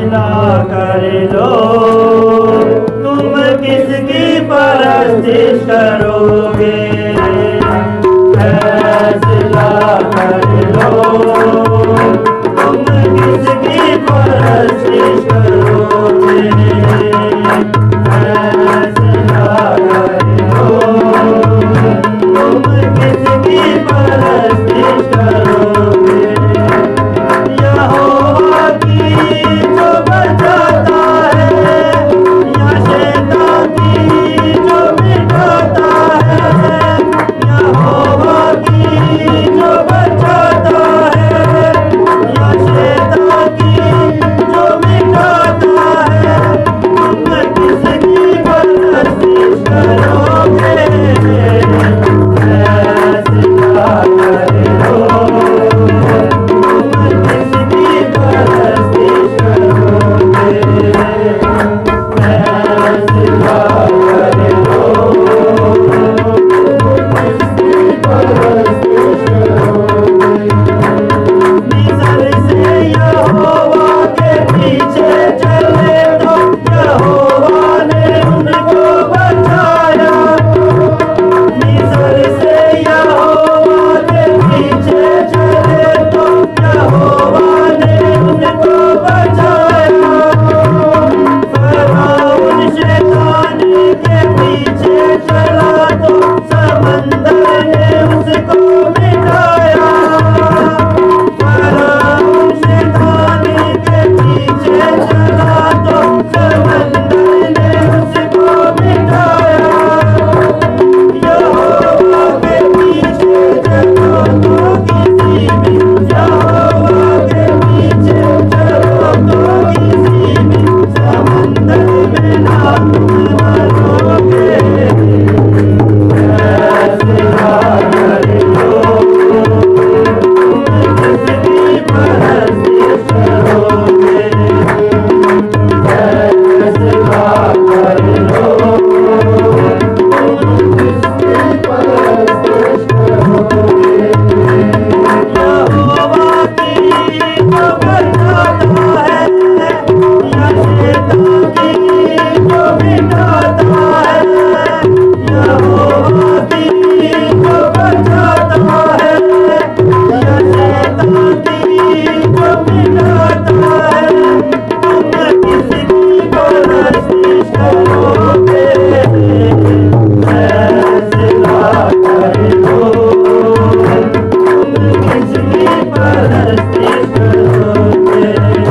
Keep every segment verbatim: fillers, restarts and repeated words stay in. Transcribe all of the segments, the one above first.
फैसला कर लो, तुम किसकी परस्तिश करोगे। फैसला कर लो, तुम किसकी परस्तिश करोगे। फैसला कर लो, तुम किसकी परस्तिश करोगे। यहोवा की जो बचाता है, या शैतान की जो मिटाता है। यहोवा की जो बचाता है, या शैतान की जो मिटाता है। तुम किसकी परस्तिश करोगे। फैसला कर लो, तुम किसकी परस्तिश करोगे। फैसला कर लो, तुम किसकी परस्तिश करोगे। मिस्र से यहोवा के पीछे चले तो यहोवा ने उनको बचाया। मिस्र से यहोवा के पीछे चले तो यहोवा ने उनको बचाया। फरौन शैतान के पीछे चला तो समंदर ने उसको मिटाया। फरौन शैतान के पीछे चला तो समंदर ने उसको मिटाया। यहोवा के पीछे चलो तो किसी भी, यहोवा के पीछे चलो तो किसी भी समंदर में ना तुम मरोगे। फैसला कर लो, तुम किसकी परस्तिश करोगे। फैसला कर लो, तुम किसकी परस्तिश करोगे। यहोवा की जो बचाता है, या शैतान की जो मिटाता है। यहोवा की जो बचाता है, या शैतान की जो मिटाता है। तुम किसकी परस्तिश करोगे। फैसला कर लो, तुम किसकी परस्तिश करोगे।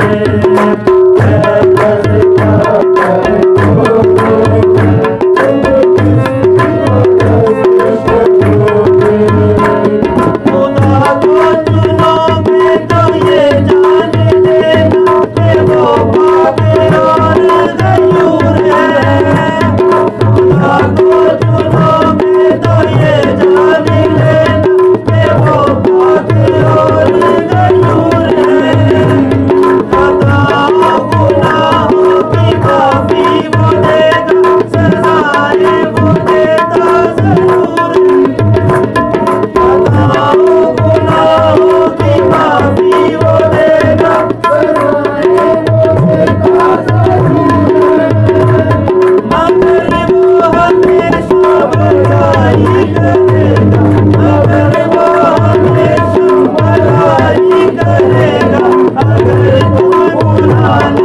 फैसला कर लो, तुम किसकी परस्तिश करोगे। खुदा को चुनोगे तो ये जान लेना कि वो पापी और गयूर है। खुदा को चुनोगे तो ये जान लेना कि वो पापी और गयूर है। खताओं गुनाहों की माफी वो देगा, सजाएं वो देता जरूर है। खताओं गुनाहों की माफी वो देगा, सजाएं वो देता जरूर है। मगर वो हमेशा भलाई करेगा, मगर वो हमेशा भलाई करेगा। अगर तुम गुनाह